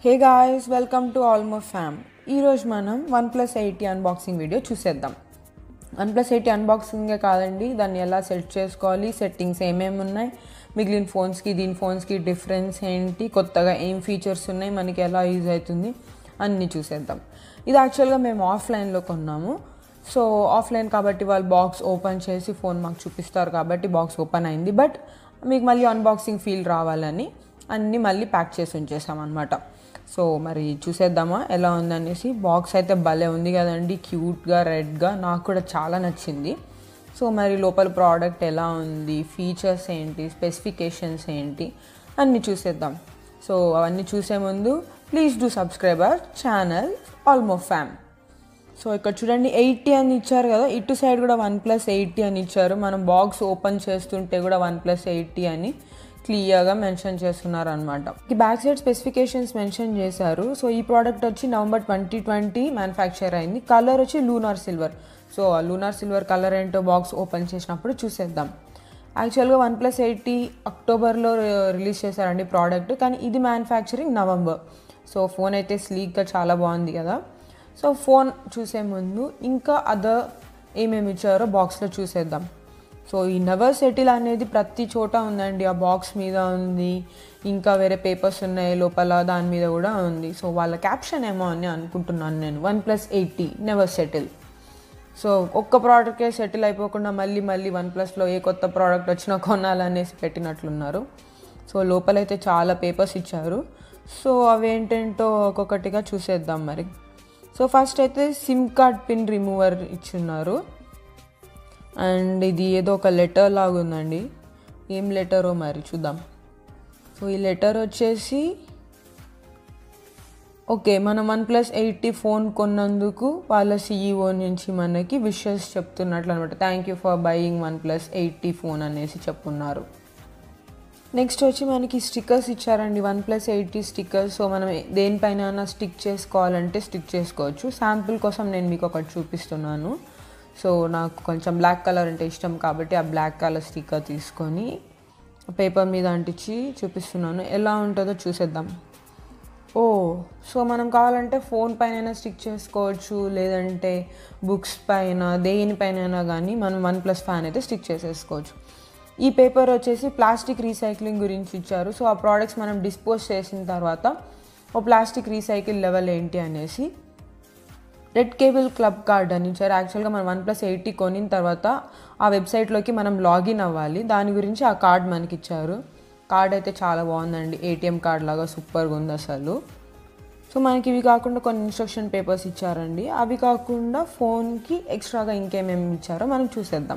Hey guys, welcome to Almost Fam. ఈ రోజు మనం OnePlus 80 అన్బాక్సింగ్ వీడియో చూసేద్దాం. OnePlus 80 అన్బాక్సింగే కాదండి, దాన్ని ఎలా సెట్ చేసుకోవాలి, సెట్టింగ్స్ ఏమేమి ఉన్నాయి, మిగిలిన ఫోన్స్కి దీని ఫోన్స్కి డిఫరెన్స్ ఏంటి, కొత్తగా ఏం ఫీచర్స్ ఉన్నాయి, మనకి ఎలా యూజ్ అవుతుంది అన్నీ చూసేద్దాం. ఇది యాక్చువల్గా మేము ఆఫ్లైన్లో కొన్నాము. సో ఆఫ్లైన్ కాబట్టి వాళ్ళు బాక్స్ ఓపెన్ చేసి ఫోన్ మాకు చూపిస్తారు కాబట్టి బాక్స్ ఓపెన్ అయింది. బట్ మీకు మళ్ళీ అన్బాక్సింగ్ ఫీల్ రావాలని అన్నీ మళ్ళీ ప్యాక్ చేసి ఉంచేసామన్నమాట. సో మరి చూసేద్దామా ఎలా ఉందనేసి. బాక్స్ అయితే భలే ఉంది కదండి, క్యూట్గా రెడ్గా, నాకు కూడా చాలా నచ్చింది. సో మరి లోపల ప్రోడక్ట్ ఎలా ఉంది, ఫీచర్స్ ఏంటి, స్పెసిఫికేషన్స్ ఏంటి అన్నీ చూసేద్దాం. సో అవన్నీ చూసే ముందు please do subscribe our channel almost fam. So ఇక్కడ చూడండి 80 అని ఇచ్చారు కదా, ఇటు సైడ్ కూడా OnePlus 80 అని ఇచ్చారు. మనం బాక్స్ ఓపెన్ చేస్తుంటే కూడా OnePlus 80 అని క్లియర్గా మెన్షన్ చేస్తున్నారు అనమాట. ఈ బ్యాక్ సైడ్ స్పెసిఫికేషన్స్ మెన్షన్ చేశారు. సో ఈ ప్రోడక్ట్ వచ్చి November 2020 మ్యానుఫ్యాక్చర్ అయింది. కలర్ వచ్చి లూనార్ సిల్వర్. సో ఆ లూనార్ సిల్వర్ కలర్ ఏంటో బాక్స్ ఓపెన్ చేసినప్పుడు చూసేద్దాం. యాక్చువల్గా OnePlus 80 అక్టోబర్లో రిలీజ్ చేశారండి ప్రోడక్ట్, కానీ ఇది మ్యానుఫ్యాక్చరింగ్ నవంబర్. సో ఫోన్ అయితే స్లీక్గా చాలా బాగుంది కదా. సో ఫోన్ చూసే ముందు ఇంకా అదర్ ఏమేమి ఇచ్చారో బాక్స్లో చూసేద్దాం. సో ఈ నెవర్ సెటిల్ అనేది ప్రతి చోట ఉందండి, ఆ బాక్స్ మీద ఉంది, ఇంకా వేరే పేపర్స్ ఉన్నాయి లోపల, దాని మీద కూడా ఉంది. సో వాళ్ళ క్యాప్షన్ ఏమో అని అనుకుంటున్నాను నేను, OnePlus 80 నెవర్ సెటిల్. సో ఒక్క ప్రోడక్టే సెటిల్ అయిపోకుండా మళ్ళీ OnePlusలో ఏ కొత్త ప్రోడక్ట్ వచ్చినా కొనాలనేసి పెట్టినట్లున్నారు. సో లోపలైతే చాలా పేపర్స్ ఇచ్చారు. సో అవేంటేంటో ఒక్కొక్కటిగా చూసేద్దాం మరి. సో ఫస్ట్ అయితే సిమ్ కార్డ్ పిన్ రిమూవర్ ఇచ్చున్నారు. అండ్ ఇది ఏదో ఒక లెటర్ లాగా ఉందండి, ఏం లెటరో మరి చూద్దాం. సో ఈ లెటర్ వచ్చేసి ఓకే, మనం OnePlus 80 ఫోన్ కొన్నందుకు వాళ్ళ CEO నుంచి మనకి విషెస్ చెప్తున్నట్లు అనమాట. Thank you for buying OnePlus 80 phone అనేసి చెప్పున్నారు. నెక్స్ట్ వచ్చి మనకి స్టిక్కర్స్ ఇచ్చారండి, OnePlus 80 స్టిక్కర్స్. సో మనం దేనిపైన స్టిక్ చేసుకోవాలంటే స్టిక్ చేసుకోవచ్చు. శాంపుల్ కోసం నేను మీకు ఒకటి చూపిస్తున్నాను. సో నాకు కొంచెం బ్లాక్ కలర్ అంటే ఇష్టం కాబట్టి ఆ బ్లాక్ కలర్ స్టిక్కర్ తీసుకొని పేపర్ మీద అంటించి చూపిస్తున్నాను, ఎలా ఉంటుందో చూసేద్దాం. సో మనం కావాలంటే ఫోన్ పైన స్టిక్ చేసుకోవచ్చు, లేదంటే బుక్స్ పైన దేనిపైన కానీ మనం OnePlus ఫ్యాన్ అయితే స్టిక్ చేసేసుకోవచ్చు. ఈ పేపర్ వచ్చేసి ప్లాస్టిక్ రీసైక్లింగ్ గురించి ఇచ్చారు. సో ఆ ప్రోడక్ట్స్ మనం డిస్పోజ్ చేసిన తర్వాత ఓ ప్లాస్టిక్ రీసైకిల్ లెవెల్ ఏంటి అనేసి. రెడ్ కేబుల్ క్లబ్ కార్డ్ అని ఇచ్చారు. యాక్చువల్గా మనం OnePlus 80 కొనిన తర్వాత ఆ వెబ్సైట్లోకి మనం లాగిన్ అవ్వాలి, దాని గురించి ఆ కార్డ్ మనకి ఇచ్చారు. కార్డ్ అయితే చాలా బాగుందండి, ATM కార్డ్ లాగా సూపర్గా ఉంది అసలు. సో మనకి ఇవి కాకుండా కొన్ని ఇన్స్ట్రక్షన్ పేపర్స్ ఇచ్చారండి. అవి కాకుండా ఫోన్కి ఎక్స్ట్రాగా ఇంకేమేమి ఇచ్చారో మనం చూసేద్దాం.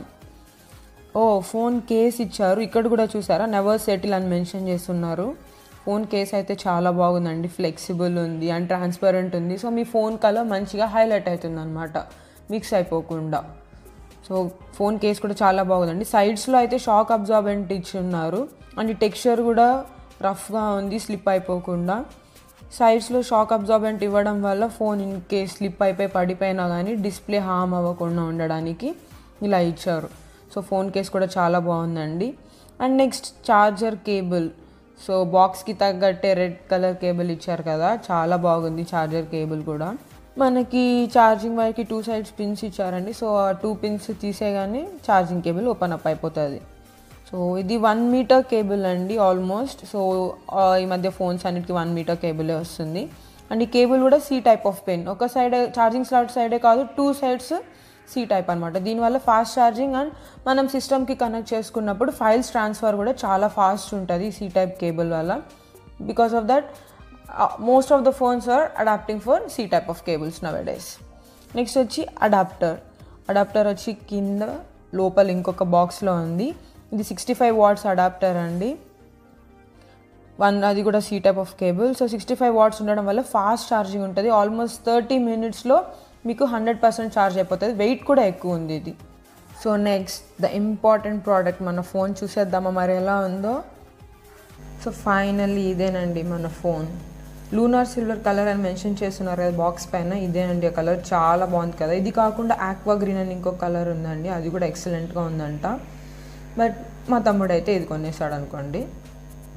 ఫోన్ కేస్ ఇచ్చారు. ఇక్కడ కూడా చూసారా, నెవర్ సెటిల్ అని మెన్షన్ చేస్తున్నారు. ఫోన్ కేస్ అయితే చాలా బాగుందండి, ఫ్లెక్సిబుల్ ఉంది అండ్ ట్రాన్స్పరెంట్ ఉంది. సో మీ ఫోన్ కలర్ మంచిగా హైలైట్ అవుతుంది అనమాట, మిక్స్ అయిపోకుండా. సో ఫోన్ కేస్ కూడా చాలా బాగుందండి. సైడ్స్లో అయితే షాక్ అబ్జార్బెంట్ ఇచ్చి ఉన్నారు అండ్ టెక్స్చర్ కూడా రఫ్గా ఉంది, స్లిప్ అయిపోకుండా. సైడ్స్లో షాక్ అబ్జార్బెంట్ ఇవ్వడం వల్ల ఫోన్ ఇన్ కేస్ స్లిప్ అయిపోయి పడిపోయినా కానీ డిస్ప్లే హామ్ అవ్వకుండా ఉండడానికి ఇలా ఇచ్చారు. సో ఫోన్ కేస్ కూడా చాలా బాగుందండి. And next charger cable. So బాక్స్కి తగ్గట్టే రెడ్ కలర్ కేబుల్ ఇచ్చారు కదా, చాలా బాగుంది ఛార్జర్ కేబుల్ కూడా. మనకి ఛార్జింగ్ వైర్కి 2 సైడ్స్ పిన్స్ ఇచ్చారండి. సో ఆ 2 పిన్స్ తీసేగానే ఛార్జింగ్ కేబుల్ ఓపెన్ అప్ అయిపోతుంది. సో ఇది 1 మీటర్ కేబుల్ అండి ఆల్మోస్ట్. సో ఈ మధ్య ఫోన్స్ అన్నిటికీ 1 మీటర్ కేబులే వస్తుంది. అండ్ ఈ కేబుల్ కూడా C టైప్ ఆఫ్ పిన్, ఒక సైడ్ ఛార్జింగ్ స్లాట్ సైడే కాదు, 2 సైడ్స్ C టైప్ అనమాట. దీనివల్ల ఫాస్ట్ ఛార్జింగ్ అండ్ మనం సిస్టమ్కి కనెక్ట్ చేసుకున్నప్పుడు ఫైల్స్ ట్రాన్స్ఫర్ కూడా చాలా ఫాస్ట్ ఉంటుంది C టైప్ కేబుల్ వల్ల. Because of that most of the phones are adapting for C type of cables nowadays. Next వచ్చి అడాప్టర్ వచ్చి కింద లోపల ఇంకొక బాక్స్లో ఉంది. ఇది 65 వాట్స్ అడాప్టర్ అండి, అది కూడా C type of cable. So 65 watts ఉండడం వల్ల ఫాస్ట్ ఛార్జింగ్ ఉంటుంది. ఆల్మోస్ట్ 30 మినిట్స్లో మీకు 100% ఛార్జ్ అయిపోతుంది. వెయిట్ కూడా ఎక్కువ ఉంది ఇది. So next the important product, మన ఫోన్ చూసేద్దామా మరి ఎలా ఉందో. సో ఫైనల్లీ ఇదేనండి మన ఫోన్. లూనార్ సిల్వర్ కలర్ అని మెన్షన్ చేస్తున్నారు కదా బాక్స్ పైన, ఇదేనండి ఆ కలర్, చాలా బాగుంది కదా. ఇది కాకుండా ఆక్వా గ్రీన్ అని ఇంకో కలర్ ఉందండి, అది కూడా ఎక్సలెంట్గా ఉందంట. బట్ మా తమ్ముడు అయితే ఇది కొనేసాడు అనుకోండి.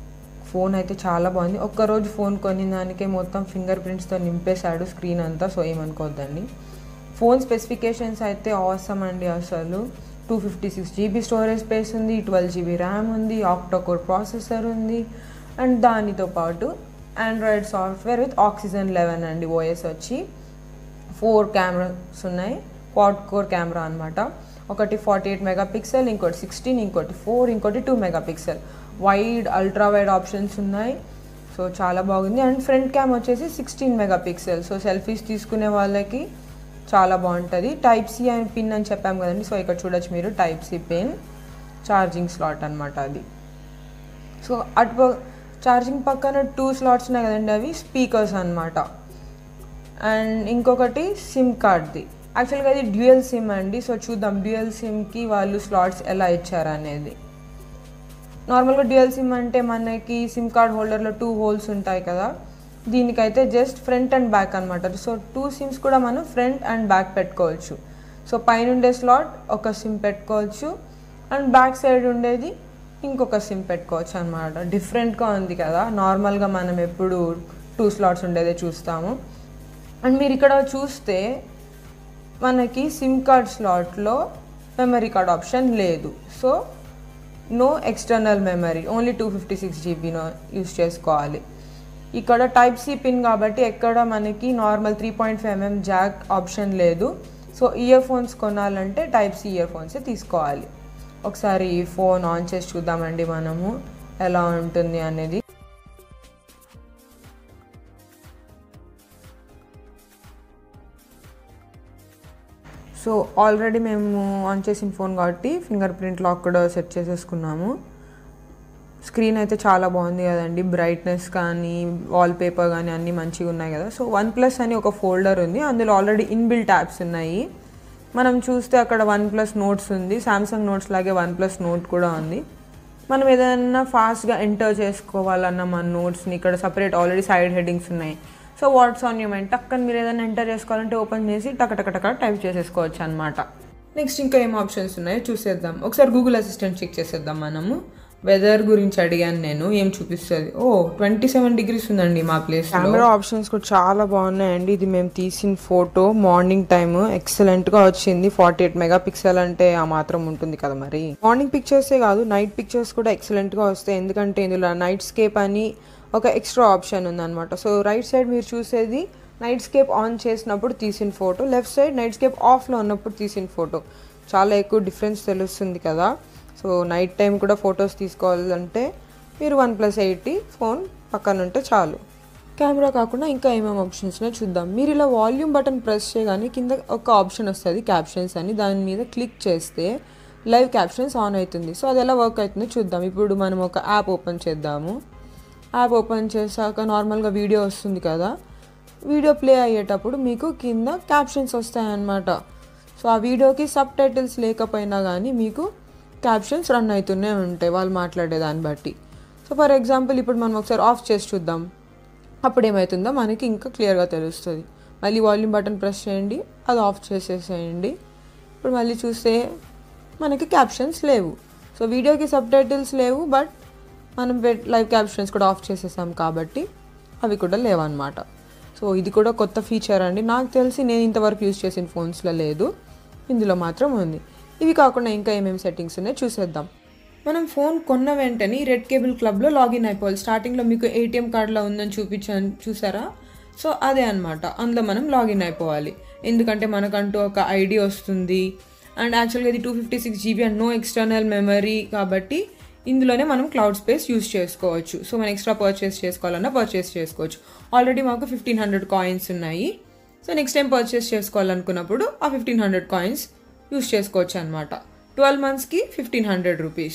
ఫోన్ అయితే చాలా బాగుంది. ఒక్కరోజు ఫోన్ కొనిన దానికే మొత్తం ఫింగర్ ప్రింట్స్తో నింపేశాడు స్క్రీన్ అంతా. సో ఏమనుకోవద్దండి. ఫోన్ స్పెసిఫికేషన్స్ అయితే ఆసమ్ అండి. అసలు 256 GB స్టోరేజ్ స్పేస్ ఉంది, 12 GB ర్యామ్ ఉంది, ఆక్టోకోర్ ప్రాసెసర్ ఉంది, అండ్ దానితో పాటు ఆండ్రాయిడ్ సాఫ్ట్వేర్ విత్ ఆక్సిజన్ 11 అండి. ఓఎస్ వచ్చి 4 కెమెరాస్ ఉన్నాయి, క్వాడ్ కోర్ కెమెరా అనమాట. ఒకటి 48 మెగాపిక్సెల్, ఇంకోటి 16, ఇంకోటి 4, ఇంకోటి 2 megapixel. Wide, ultra wide options ఉన్నాయి. సో చాలా బాగుంది. అండ్ ఫ్రంట్ క్యామ్ వచ్చేసి 16 మెగాపిక్సెల్. సో సెల్ఫీస్ తీసుకునే వాళ్ళకి చాలా బాగుంటుంది. టైప్ సి పిన్ అని చెప్పాం కదండి. సో ఇక్కడ చూడొచ్చు మీరు, type C pin, charging slot అనమాట అది. సో అటు ఛార్జింగ్ పక్కన 2 స్లాట్స్ ఉన్నాయి కదండి, అవి స్పీకర్స్ అనమాట. అండ్ ఇంకొకటి సిమ్ కార్డ్ది. యాక్చువల్గా అది డ్యూయల్ సిమ్ అండి. సో చూద్దాం డ్యూయల్ సిమ్కి వాళ్ళు స్లాట్స్ ఎలా ఇచ్చారు అనేది. నార్మల్గా డ్యూయల్ సిమ్ అంటే మనకి సిమ్ కార్డ్ హోల్డర్లో 2 హోల్స్ ఉంటాయి కదా, దీనికైతే జస్ట్ ఫ్రంట్ అండ్ బ్యాక్ అనమాట. సో 2 సిమ్స్ కూడా మనం ఫ్రంట్ అండ్ బ్యాక్ పెట్టుకోవచ్చు. సో పైన ఉండే స్లాట్ ఒక సిమ్ పెట్టుకోవచ్చు, అండ్ బ్యాక్ సైడ్ ఉండేది ఇంకొక సిమ్ పెట్టుకోవచ్చు అనమాట. డిఫరెంట్గా ఉంది కదా, నార్మల్గా మనం ఎప్పుడు 2 స్లాట్స్ ఉండేదే చూస్తాము. అండ్ మీరు ఇక్కడ చూస్తే మనకి సిమ్ కార్డ్ స్లాట్లో మెమరీ కార్డ్ ఆప్షన్ లేదు. So no external memory, only 256 GB use చేసుకోవాలి. ఇక్కడ టైప్ సి పిన్ కాబట్టి ఎక్కడ మనకి నార్మల్ 3.5mm జాక్ ఆప్షన్ లేదు. సో ఇయర్ ఫోన్స్ కొనాలంటే టైప్ సి ఇయర్ ఫోన్సే తీసుకోవాలి. ఒకసారి ఈ ఫోన్ ఆన్ చేసి చూద్దామండి మనము ఎలా ఉంటుంది అనేది. సో ఆల్రెడీ మేము ఆన్ చేసిన ఫోన్ కాబట్టి ఫింగర్ ప్రింట్ లాక్ కూడా సెట్ చేసేసుకున్నాము. స్క్రీన్ అయితే చాలా బాగుంది కదండి, బ్రైట్నెస్ కానీ వాల్పేపర్ కానీ అన్నీ మంచిగా ఉన్నాయి కదా. సో OnePlus అని ఒక ఫోల్డర్ ఉంది, అందులో ఆల్రెడీ ఇన్బిల్ట్ యాప్స్ ఉన్నాయి. మనం చూస్తే అక్కడ OnePlus నోట్స్ ఉంది, సామ్సంగ్ నోట్స్ లాగే OnePlus నోట్ కూడా ఉంది. మనం ఏదైనా ఫాస్ట్గా ఎంటర్ చేసుకోవాలన్న మన నోట్స్ని ఇక్కడ సపరేట్ ఆల్రెడీ సైడ్ హెడ్డింగ్స్ ఉన్నాయి. So what's on your mind టక్కని మీరు ఏదైనా ఎంటర్ చేసుకోవాలంటే ఓపెన్ చేసి టక టైప్ చేసేసుకోవచ్చు అనమాట. నెక్స్ట్ ఇంకా ఏం ఆప్షన్స్ ఉన్నాయో చూసేద్దాం. ఒకసారి గూగుల్ అసిస్టెంట్ చెక్ చేసేద్దాం మనము. వెదర్ గురించి అడిగాను నేను, ఏం చూపిస్తుంది? 27 degrees ఉందండి మా ప్లేస్. కెమెరా ఆప్షన్స్ కూడా చాలా బాగున్నాయండి. ఇది మేము తీసిన ఫోటో మార్నింగ్ టైమ్, ఎక్సలెంట్గా వచ్చింది. 48 మెగాపిక్సెల్ అంటే ఆ మాత్రం ఉంటుంది కదా మరి. మార్నింగ్ పిక్చర్సే కాదు, నైట్ పిక్చర్స్ కూడా ఎక్సలెంట్గా వస్తాయి. ఎందుకంటే ఇందులో నైట్ స్కేప్ అని ఒక ఎక్స్ట్రా ఆప్షన్ ఉందన్నమాట. సో రైట్ సైడ్ మీరు చూసేది నైట్ స్కేప్ ఆన్ చేసినప్పుడు తీసిన ఫోటో, లెఫ్ట్ సైడ్ నైట్ స్కేప్ ఆఫ్లో ఉన్నప్పుడు తీసిన ఫోటో. చాలా ఎక్కువ డిఫరెన్స్ తెలుస్తుంది కదా. సో నైట్ టైం కూడా ఫొటోస్ తీసుకోవాలంటే మీరు OnePlus 80 ఫోన్ పక్కన ఉంటే చాలు. కెమెరా కాకుండా ఇంకా ఏమేమి ఆప్షన్స్నో చూద్దాం. మీరు ఇలా వాల్యూమ్ బటన్ ప్రెస్ చేయగానే కింద ఒక ఆప్షన్ వస్తుంది క్యాప్షన్స్ అని, దాని మీద క్లిక్ చేస్తే లైవ్ క్యాప్షన్స్ ఆన్ అవుతుంది. సో అది ఎలా వర్క్ అవుతుందో చూద్దాం. ఇప్పుడు మనం ఒక యాప్ ఓపెన్ చేద్దాము. యాప్ ఓపెన్ చేశాక నార్మల్గా వీడియో వస్తుంది కదా, వీడియో ప్లే అయ్యేటప్పుడు మీకు కింద క్యాప్షన్స్ వస్తాయన్నమాట. సో ఆ వీడియోకి సబ్ టైటిల్స్ లేకపోయినా కానీ మీకు క్యాప్షన్స్ రన్ అవుతూనే ఉంటాయి వాళ్ళు మాట్లాడే దాన్ని బట్టి. సో ఫర్ ఎగ్జాంపుల్ ఇప్పుడు మనం ఒకసారి ఆఫ్ చేసి చూద్దాం, అప్పుడు ఏమవుతుందో మనకి ఇంకా క్లియర్గా తెలుస్తుంది. మళ్ళీ వాల్యూమ్ బటన్ ప్రెస్ చేయండి, అది ఆఫ్ చేసేసేయండి. ఇప్పుడు మళ్ళీ చూస్తే మనకి క్యాప్షన్స్ లేవు. సో వీడియోకి సబ్ టైటిల్స్ లేవు, బట్ మనం లైవ్ క్యాప్షన్స్ కూడా ఆఫ్ చేసేసాం కాబట్టి అవి కూడా లేవన్నమాట. సో ఇది కూడా కొత్త ఫీచర్ అండి, నాకు తెలిసి నేను ఇంతవరకు యూజ్ చేసిన ఫోన్స్లో లేదు, ఇందులో మాత్రం ఉంది. ఇవి కాకుండా ఇంకా ఏమేమి సెట్టింగ్స్ ఉన్నాయో చూసేద్దాం. మనం ఫోన్ కొన్న వెంటనే రెడ్ కేబుల్ క్లబ్లో లాగిన్ అయిపోవాలి. స్టార్టింగ్లో మీకు ATM కార్డులో ఉందని చూపించాను చూసారా, సో అదే అనమాట. అందులో మనం లాగిన్ అయిపోవాలి, ఎందుకంటే మనకంటూ ఒక ఐడి వస్తుంది. అండ్ యాక్చువల్గా ఇది 256 GB and no external memory కాబట్టి ఇందులోనే మనం క్లౌడ్ స్పేస్ యూస్ చేసుకోవచ్చు. సో మనం ఎక్స్ట్రా పర్చేస్ చేసుకోవాలన్నా పర్చేస్ చేసుకోవచ్చు. ఆల్రెడీ మాకు 1500 కాయిన్స్ ఉన్నాయి. సో నెక్స్ట్ టైం పర్చేస్ చేసుకోవాలనుకున్నప్పుడు ఆ 1500 కాయిన్స్ యూస్ చేసుకోవచ్చు అనమాట. 12 monthsకి 1500 రూపీస్.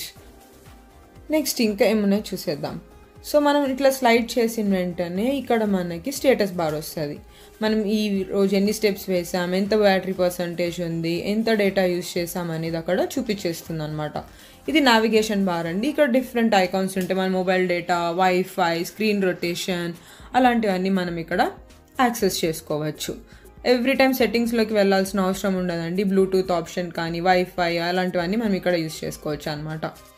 నెక్స్ట్ ఇంకా ఏమన్నా చూసేద్దాం. సో మనం ఇట్లా స్లైడ్ చేసిన వెంటనే ఇక్కడ మనకి స్టేటస్ బార్ వస్తుంది. మనం ఈ రోజు ఎన్ని స్టెప్స్ వేసాం, ఎంత బ్యాటరీ పర్సంటేజ్ ఉంది, ఎంత డేటా యూస్ చేసాం అనేది అక్కడ చూపించేస్తుంది అనమాట. ఇది నావిగేషన్ బార్ అండి. ఇక్కడ డిఫరెంట్ ఐకాన్స్ ఉంటాయి. మన mobile data, wifi, screen rotation అలాంటివన్నీ మనం ఇక్కడ యాక్సెస్ చేసుకోవచ్చు. ఎవ్రీ టైం సెట్టింగ్స్లోకి వెళ్ళాల్సిన అవసరం ఉండదండి. బ్లూటూత్ ఆప్షన్ కానీ వైఫై అలాంటివన్నీ మనం ఇక్కడ యూస్ చేసుకోవచ్చు అనమాట.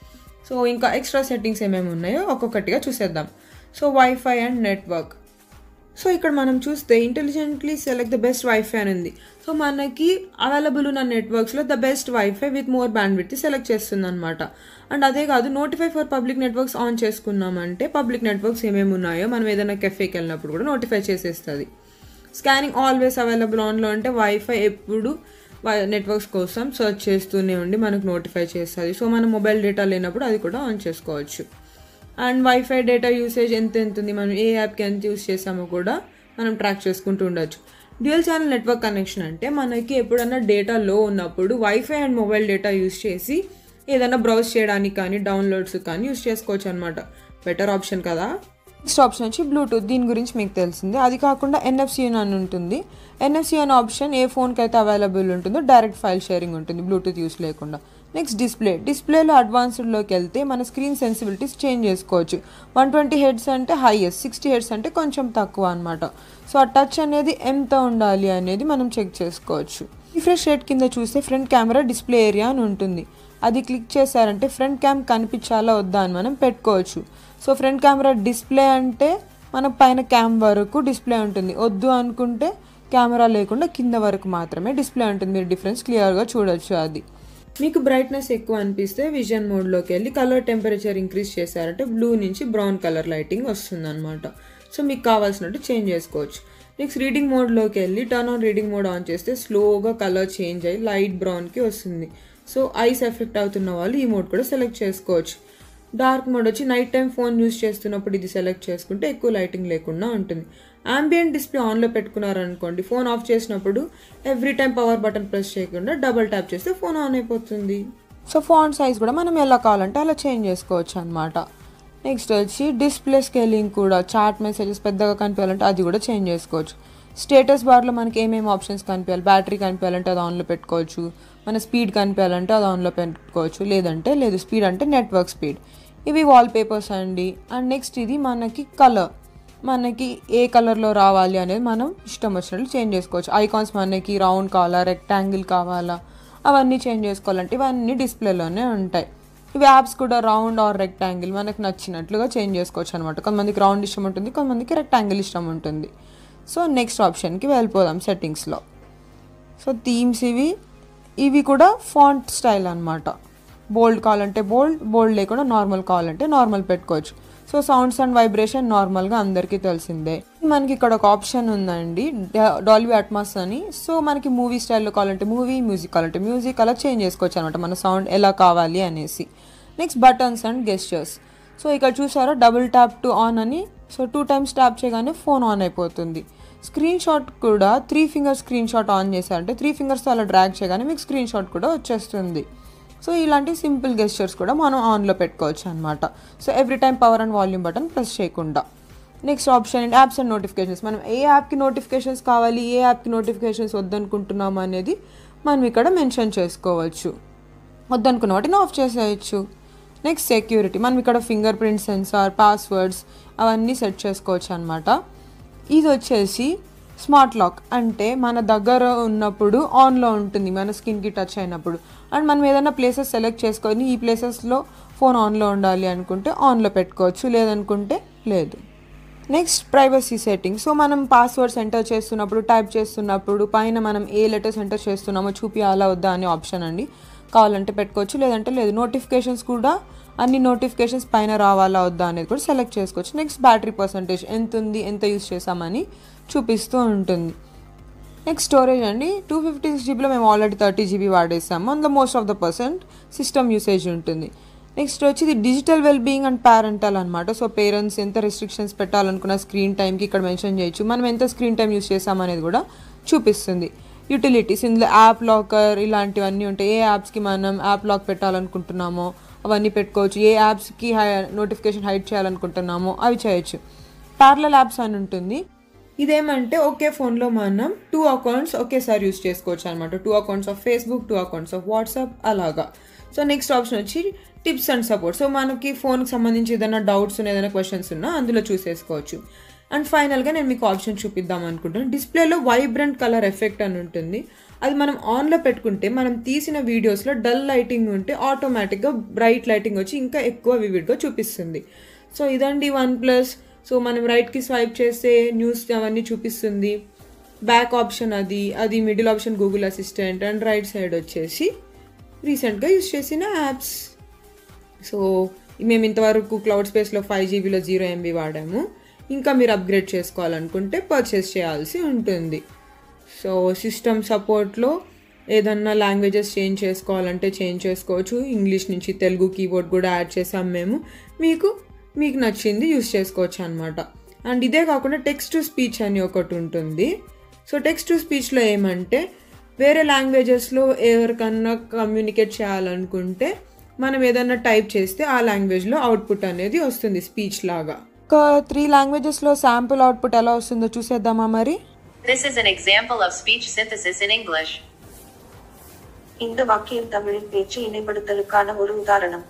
సో ఇంకా ఎక్స్ట్రా సెట్టింగ్స్ ఏమేమి ఉన్నాయో ఒక్కొక్కటిగా చూసేద్దాం. So wifi and network. So ఇక్కడ మనం చూస్తే intelligently select the best wifi అని ఉంది. సో మనకి అవైలబుల్ ఉన్న నెట్వర్క్స్లో the best wifi with more bandwidth select చేస్తుంది అనమాట. అండ్ అదే కాదు, notify for public networks on చేసుకున్నామంటే పబ్లిక్ నెట్వర్క్స్ ఏమేమి ఉన్నాయో మనం ఏదైనా కెఫేకి వెళ్ళినప్పుడు కూడా నోటిఫై చేసేస్తుంది. స్కానింగ్ ఆల్వేస్ అవైలబుల్ ఆన్లో అంటే వైఫై ఎప్పుడు నెట్వర్క్స్ కోసం సర్చ్ చేస్తూనే ఉండి మనకు నోటిఫై చేస్తుంది. సో మనం మొబైల్ డేటా లేనప్పుడు అది కూడా ఆన్ చేసుకోవచ్చు. అండ్ వైఫై డేటా యూసేజ్ ఎంత ఉంది, మనం ఏ యాప్కి ఎంత యూస్ చేసామో కూడా మనం ట్రాక్ చేసుకుంటూ ఉండొచ్చు. డ్యూయల్ ఛానల్ నెట్వర్క్ కనెక్షన్ అంటే మనకి ఎప్పుడన్నా డేటా లో ఉన్నప్పుడు wifi and mobile data use చేసి ఏదైనా బ్రౌజ్ చేయడానికి కానీ డౌన్లోడ్స్ కానీ యూస్ చేసుకోవచ్చు అనమాట. బెటర్ ఆప్షన్ కదా. నెక్స్ట్ ఆప్షన్ వచ్చి బ్లూటూత్. దీని గురించి మీకు తెలిసింది. అది కాకుండా NFC అని ఉంటుంది. NFC అనే ఆప్షన్ ఏ ఫోన్కి అయితే అవైలబుల్ ఉంటుందో డైరెక్ట్ ఫైల్ షేరింగ్ ఉంటుంది బ్లూటూత్ యూస్ లేకుండా. నెక్స్ట్ డిస్ప్లేలో అడ్వాన్స్డ్లోకి వెళ్తే మన స్క్రీన్ సెన్సిబిలిటీస్ చేంజ్ చేసుకోవచ్చు. 120 Hz అంటే హైయెస్ట్, 60 Hz అంటే కొంచెం తక్కువ అనమాట. సో ఆ టచ్ అనేది ఎంత ఉండాలి అనేది మనం చెక్ చేసుకోవచ్చు. రిఫ్రెష్ రేట్ కింద చూస్తే ఫ్రంట్ కెమెరా డిస్ప్లే ఏరియా అని ఉంటుంది. అది క్లిక్ చేశారంటే ఫ్రంట్ క్యామ్ కనిపించాలా వద్దా అని మనం పెట్టుకోవచ్చు. సో ఫ్రంట్ కెమెరా డిస్ప్లే అంటే మన పైన క్యామ్ వరకు డిస్ప్లే ఉంటుంది. వద్దు అనుకుంటే కెమెరా లేకుండా కింద వరకు మాత్రమే డిస్ప్లే ఉంటుంది. మీరు డిఫరెన్స్ క్లియర్గా చూడొచ్చు. అది మీకు బ్రైట్నెస్ ఎక్కువ అనిపిస్తే విజన్ మోడ్లోకి వెళ్ళి కలర్ టెంపరేచర్ ఇంక్రీజ్ చేశారంటే బ్లూ నుంచి బ్రౌన్ కలర్ లైటింగ్ వస్తుంది అనమాట. సో మీకు కావాల్సినట్టు చేంజ్ చేసుకోవచ్చు. నెక్స్ట్ రీడింగ్ మోడ్లోకి వెళ్ళి turn on reading mode on చేస్తే స్లోగా కలర్ చేంజ్ అయ్యి లైట్ బ్రౌన్కి వస్తుంది. సో ఐస్ ఎఫెక్ట్ అవుతున్న వాళ్ళు ఈ మోడ్ కూడా సెలెక్ట్ చేసుకోవచ్చు. డార్క్ మోడ్ వచ్చి నైట్ టైం ఫోన్ యూస్ చేస్తున్నప్పుడు ఇది సెలెక్ట్ చేసుకుంటే ఎక్కువ లైటింగ్ లేకుండా ఉంటుంది. అంబియంట్ డిస్ప్లే ఆన్లో పెట్టుకున్నారనుకోండి, ఫోన్ ఆఫ్ చేసినప్పుడు every time power button press చేయకుండా డబుల్ ట్యాప్ చేస్తే ఫోన్ ఆన్ అయిపోతుంది. సో ఫాంట్ సైజ్ కూడా మనం ఎలా కావాలంటే అలా చేంజ్ చేసుకోవచ్చు అనమాట. నెక్స్ట్ వచ్చి డిస్ప్లే స్కేలింగ్ కూడా, చాట్ మెసేజెస్ పెద్దగా కనిపించాలంటే అది కూడా చేంజ్ చేసుకోవచ్చు. స్టేటస్ బార్లో మనకి ఏమేమి ఆప్షన్స్ కనిపించాలి, బ్యాటరీ కనిపించాలంటే అది ఆన్లో పెట్టుకోవచ్చు, మన స్పీడ్ కనిపించాలంటే అది ఆన్లో పెట్టుకోవచ్చు, లేదంటే లేదు. స్పీడ్ అంటే నెట్వర్క్ స్పీడ్. ఇవి వాల్పేపర్స్ అండి. అండ్ నెక్స్ట్ ఇది మనకి కలర్, మనకి ఏ కలర్లో రావాలి అనేది మనం ఇష్టం వచ్చినట్లు చేంజ్ చేసుకోవచ్చు. ఐకాన్స్ మనకి రౌండ్ కావాలా, రెక్టాంగిల్ కావాలా, అవన్నీ చేంజ్ చేసుకోవాలంటే ఇవన్నీ డిస్ప్లేలోనే ఉంటాయి. ఇవి యాప్స్ కూడా రౌండ్ ఆర్ రెక్టాంగిల్ మనకు నచ్చినట్లుగా చేంజ్ చేసుకోవచ్చు అనమాట. కొంతమందికి రౌండ్ ఇష్టం ఉంటుంది, కొంతమందికి రెక్టాంగిల్ ఇష్టం ఉంటుంది. సో నెక్స్ట్ ఆప్షన్కి వెళ్ళిపోదాం సెట్టింగ్స్లో. సో థీమ్స్ ఇవి కూడా ఫాంట్ స్టైల్ అనమాట. బోల్డ్ కావాలంటే బోల్డ్ లేకుండా నార్మల్ కావాలంటే నార్మల్ పెట్టుకోవచ్చు. సో సౌండ్స్ అండ్ వైబ్రేషన్ నార్మల్గా అందరికీ తెలిసిందే. మనకి ఇక్కడ ఒక ఆప్షన్ ఉందండి, డాల్బీ అట్మాస్ అని. సో మనకి మూవీ స్టైల్లో కావాలంటే మూవీ, మ్యూజిక్ కావాలంటే మ్యూజిక్, అలా చేంజ్ చేసుకోవచ్చు అనమాట మన సౌండ్ ఎలా కావాలి అనేసి. Next buttons and gestures. So ఇక్కడ చూసారా డబుల్ ట్యాప్ టు ఆన్ అని. సో 2 times ట్యాప్ చేయగానే ఫోన్ ఆన్ అయిపోతుంది. స్క్రీన్ షాట్ కూడా 3 fingers స్క్రీన్ షాట్ ఆన్ చేశారంటే 3 fingers అలా డ్రాగ్ చేయగానే మీకు స్క్రీన్ షాట్ కూడా వచ్చేస్తుంది. సో ఇలాంటి సింపుల్ గెస్చర్స్ కూడా మనం ఆన్లో పెట్టుకోవచ్చు అనమాట. So every time power and volume button press చేయకుండా. Next option and apps and notifications. మనం ఏ యాప్కి నోటిఫికేషన్స్ కావాలి, ఏ యాప్కి నోటిఫికేషన్స్ వద్దనుకుంటున్నాము అనేది మనం ఇక్కడ మెన్షన్ చేసుకోవచ్చు. వద్దనుకున్న వాటిని ఆఫ్ చేసేయచ్చు. Next security. మనం ఇక్కడ ఫింగర్ ప్రింట్ సెన్సార్, పాస్వర్డ్స్ అవన్నీ సెట్ చేసుకోవచ్చు అనమాట. ఇది వచ్చేసి స్మార్ట్ లాక్, అంటే మన దగ్గర ఉన్నప్పుడు ఆన్లో ఉంటుంది, మన స్కిన్కి టచ్ అయినప్పుడు. అండ్ మనం ఏదైనా ప్లేసెస్ సెలెక్ట్ చేసుకొని ఈ ప్లేసెస్లో ఫోన్ ఆన్లో ఉండాలి అనుకుంటే ఆన్లో పెట్టుకోవచ్చు, లేదనుకుంటే లేదు. Next privacy setting. సో మనం పాస్వర్డ్స్ ఎంటర్ చేస్తున్నప్పుడు, టైప్ చేస్తున్నప్పుడు పైన మనం ఏ లెటర్స్ ఎంటర్ చేస్తున్నామో చూపియాలా వద్దా అనే ఆప్షన్ అండి. కావాలంటే పెట్టుకోవచ్చు, లేదంటే లేదు. నోటిఫికేషన్స్ కూడా అన్ని నోటిఫికేషన్స్ పైన రావాలా వద్దా అనేది కూడా సెలెక్ట్ చేసుకోవచ్చు. నెక్స్ట్ బ్యాటరీ పర్సంటేజ్ ఎంత ఉంది, ఎంత యూస్ చేసామని చూపిస్తూ ఉంటుంది. నెక్స్ట్ స్టోరేజ్ అండి. 256 GBలో మేము ఆల్రెడీ 30 GB వాడేసాము. అందులో most of the percent system usage ఉంటుంది. నెక్స్ట్ వచ్చి ఇది డిజిటల్ వెల్బీయింగ్ అండ్ పేరెంటల్ అనమాట. సో పేరెంట్స్ ఎంత రెస్ట్రిక్షన్స్ పెట్టాలనుకున్న స్క్రీన్ టైంకి ఇక్కడ మెన్షన్ చేయొచ్చు. మనం ఎంత స్క్రీన్ టైం యూస్ చేసామనేది కూడా చూపిస్తుంది. యూటిలిటీస్, ఇందులో యాప్ లాకర్ ఇలాంటివన్నీ ఉంటాయి. ఏ యాప్స్కి మనం యాప్ లాక్ పెట్టాలనుకుంటున్నామో అవన్నీ పెట్టుకోవచ్చు. ఏ యాప్స్కి నోటిఫికేషన్ హైడ్ చేయాలనుకుంటున్నామో అవి చేయొచ్చు. ప్యారలల్ యాప్స్ అని ఉంటుంది. ఇదేమంటే ఒకే ఫోన్లో మనం 2 అకౌంట్స్ ఒకేసారి యూస్ చేసుకోవచ్చు అనమాట. 2 accounts of Facebook, 2 accounts of WhatsApp అలాగా. సో నెక్స్ట్ ఆప్షన్ వచ్చి టిప్స్ అండ్ సపోర్ట్. సో మనకి ఫోన్కి సంబంధించి ఏదైనా డౌట్స్ ఉన్నా, ఏదైనా క్వశ్చన్స్ ఉన్నా అందులో చూసేసుకోవచ్చు. అండ్ ఫైనల్గా నేను మీకు ఆప్షన్ చూపిద్దాం అనుకుంటున్నాను. డిస్ప్లేలో వైబ్రెంట్ కలర్ ఎఫెక్ట్ అని ఉంటుంది. అది మనం ఆన్లో పెట్టుకుంటే మనం తీసిన వీడియోస్లో డల్ లైటింగ్ ఉంటే ఆటోమేటిక్గా బ్రైట్ లైటింగ్ వచ్చి ఇంకా ఎక్కువ వివిడ్గా చూపిస్తుంది. సో ఇదండి OnePlus. సో మనం రైట్కి స్వైప్ చేస్తే న్యూస్ అవన్నీ చూపిస్తుంది. బ్యాక్ ఆప్షన్ అది middle option Google assistant and right side వచ్చేసి రీసెంట్గా యూస్ చేసిన యాప్స్. సో మేము ఇంతవరకు క్లౌడ్ స్పేస్లో 5GBలో 0 MB వాడాము. ఇంకా మీరు అప్గ్రేడ్ చేసుకోవాలనుకుంటే పర్చేస్ చేయాల్సి ఉంటుంది. సో సిస్టమ్ సపోర్ట్లో ఏదన్నా లాంగ్వేజెస్ చేంజ్ చేసుకోవాలంటే చేంజ్ చేసుకోవచ్చు. ఇంగ్లీష్ నుంచి తెలుగు కీబోర్డ్ కూడా యాడ్ చేసాం మేము. మీకు నచ్చింది యూస్ చేసుకోవచ్చు అనమాట. అండ్ ఇదే కాకుండా టెక్స్ట్ టు స్పీచ్ అని ఒకటి ఉంటుంది. సో టెక్స్ట్ టు స్పీచ్లో ఏమంటే వేరే లాంగ్వేజెస్లో ఎవరికన్నా కమ్యూనికేట్ చేయాలనుకుంటే మనం ఏదన్నా టైప్ చేస్తే ఆ లాంగ్వేజ్లో అవుట్పుట్ అనేది వస్తుంది స్పీచ్ లాగా. ఒక 3 లాంగ్వేజెస్లో శాంపుల్ అవుట్పుట్ ఎలా వస్తుందో చూసేద్దామా మరి. This is an example of speech synthesis in English. இந்த வாக்கியம் தமிழில் பேச்சு இணைப்படுத்தலுக்கான ஒரு உதாரணம்.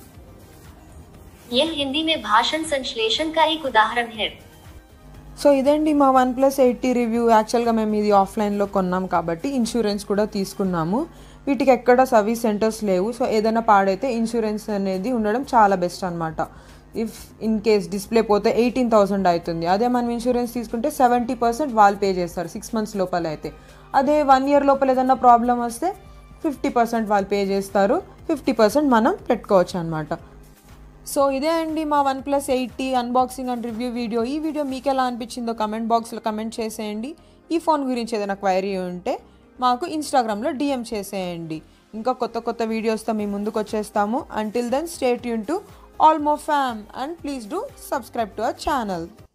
यह हिंदी में भाषण संश्लेषण का एक उदाहरण है. సో ఇదండి మా OnePlus 8T రివ్యూ. యాక్చువల్గా మేము ఇది ఆఫ్లైన్లో కొన్నాం కాబట్టి ఇన్సూరెన్స్ కూడా తీసుకున్నాము. వీటికి ఎక్కడ సర్వీస్ సెంటర్స్ లేవు. సో ఏదైనా పాడైతే ఇన్సూరెన్స్ అనేది ఉండడం చాలా బెస్ట్ అనమాట. ఇఫ్ ఇన్ కేస్ డిస్ప్లే పోతే 18,000 అవుతుంది. అదే మనం ఇన్సూరెన్స్ తీసుకుంటే 70% వాళ్ళు పే చేస్తారు 6 months లోపల అయితే. అదే 1 year లోపల ఏదైనా ప్రాబ్లం వస్తే 50% వాళ్ళు పే చేస్తారు, 50% మనం పెట్టుకోవచ్చు అనమాట. సో ఇదే అండి మా OnePlus 8T unboxing and review video. ఈ వీడియో మీకు ఎలా అనిపించిందో కమెంట్ బాక్స్లో కమెంట్ చేసేయండి. ఈ ఫోన్ గురించి ఏదైనా క్వైరీ ఉంటే మాకు ఇన్స్టాగ్రామ్లో DM చేసేయండి. ఇంకా కొత్త వీడియోస్తో మీ ముందుకు వచ్చేస్తాము. Until then stay tuned to All More Fam and please do subscribe to our channel.